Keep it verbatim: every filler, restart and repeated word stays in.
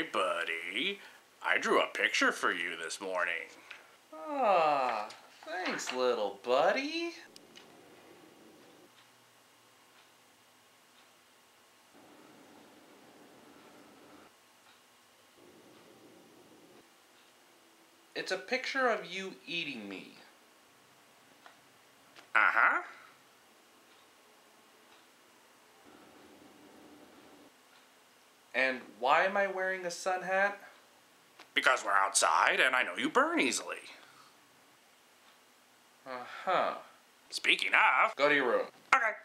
Hey, buddy. I drew a picture for you this morning. Ah, thanks, little buddy. It's a picture of you eating me. Uh-huh. And why am I wearing a sun hat? Because we're outside and I know you burn easily. Uh-huh. Speaking of... Go to your room. Okay.